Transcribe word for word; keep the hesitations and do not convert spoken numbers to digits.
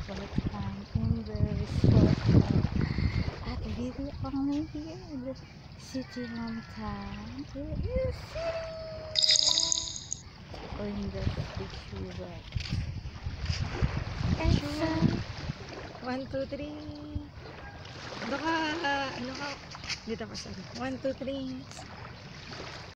But I'm in the resort at Video Only here in the city hometown. Where is it? Oh, in the beach resort. And so, One, two, three. Baka, ano ka? Dito ka sa one, two, three.